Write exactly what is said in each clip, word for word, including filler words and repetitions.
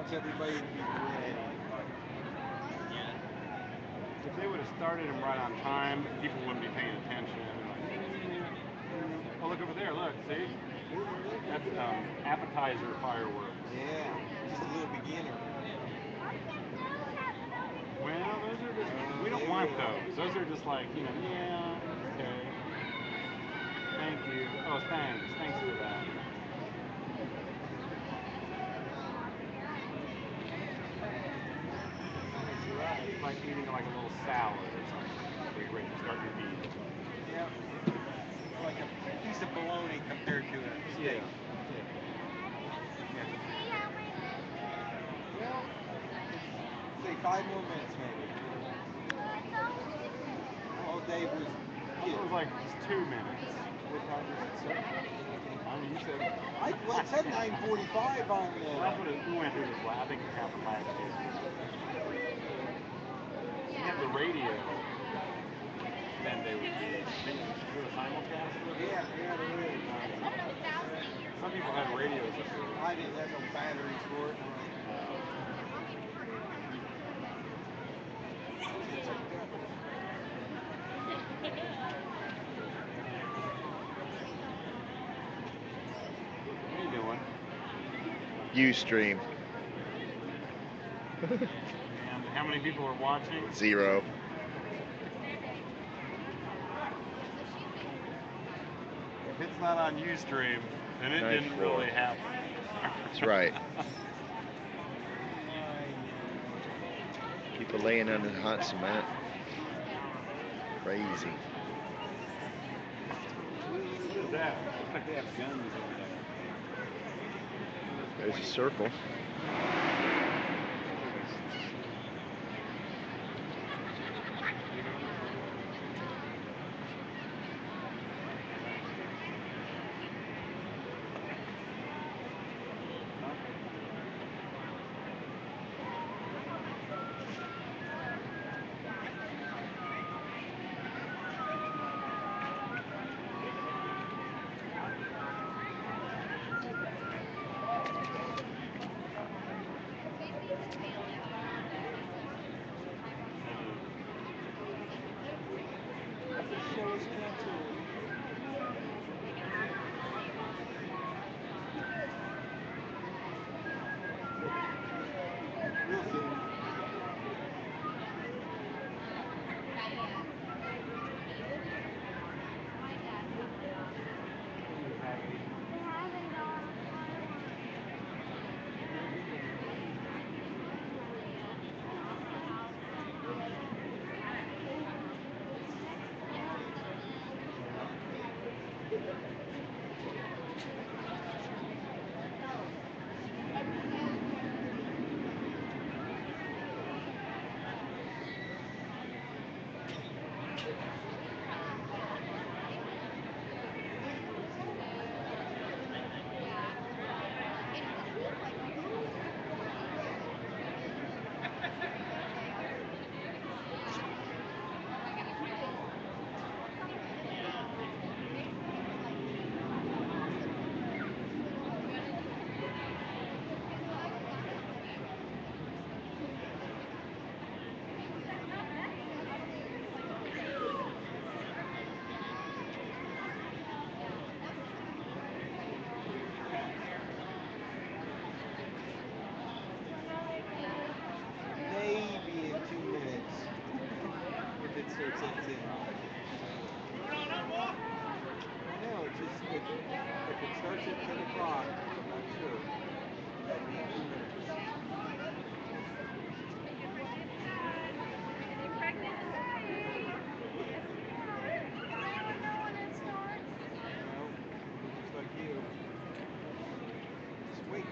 wants everybody to be ready. If they would have started them right on time, people wouldn't be paying attention. Oh, look over there. Look, see? Ooh, there it is. That's um, appetizer fireworks. Yeah, just a little beginner. Well, those are just, Oh, we don't they want will. those. Those are just like, you know, yeah, okay. Thank you. Oh, thanks. Thanks for that. That's right. It's like eating like a little salad or something. Be great to start your meal. Yep. It's like a piece of bologna compared to a Yeah. steak. Yeah. Yeah. Well, say five more minutes maybe. Oh, Dave was I thought it kidding. was like just two minutes. What time does it say? I mean, you said. I, well, it said nine forty-five on Well, that's what the. it, we went through this. la- I think it happened last year. You have the radio. Then they would be. Is there a simulcast of it? Yeah, yeah, there is. Um, some people had radios that were. I didn't have no batteries for it. Uh, what are you doing? Ustream. And how many people are watching? Zero. If it's not on Ustream, then it didn't ninety-four. really happen. That's right. People laying under the hot cement. Crazy. What is that? Looks like they have guns over there. There's a circle. Show is canceled. Real soon. Maybe in two minutes. If it starts at ten. I know, it's just, if, if it starts at ten o'clock, I'm not sure. But in two minutes. No, just like you. Just wait.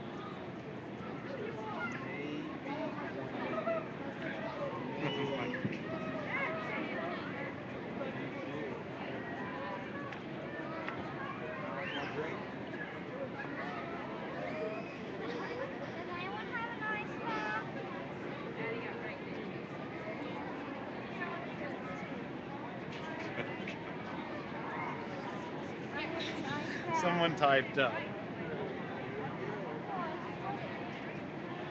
Maybe one minute. Maybe. Me too. Want a drink? Someone typed up.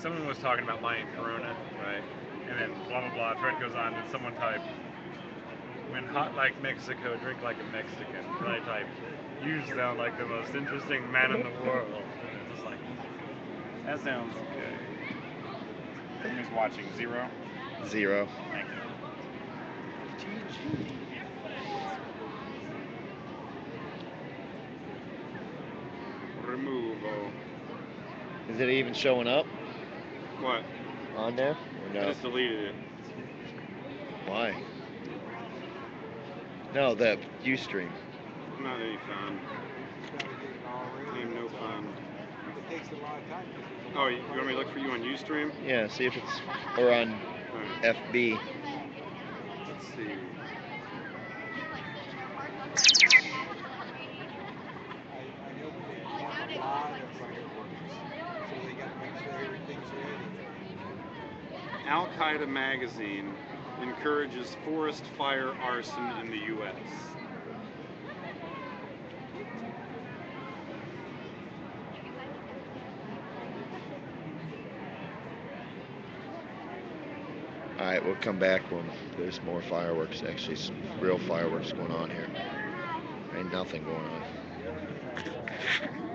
someone was talking about buying Corona, right? And then blah blah blah. Thread goes on, and someone typed, "When hot like Mexico, drink like a Mexican." And I typed, "You sound like the most interesting man in the world." And it's just like, that sounds good. Who's watching? Zero. Zero. Thank you. Removal. Is it even showing up What? on there? Or I no? just deleted it. Why? No, the Ustream. Not any fun. Just gotta get it all ready. Ain't no That's all. fun. It takes a lot of time. 'cause there's a Oh, lot you, of you want me to look for you on Ustream? Yeah, see if it's or on Alright, F B. let's see. I, I know they have a lot of fireworks, so they got to make sure everything's ready. Al Qaeda magazine encourages forest fire arson in the U S All right, we'll come back when there's more fireworks. Actually, some real fireworks going on here. Ain't nothing going on.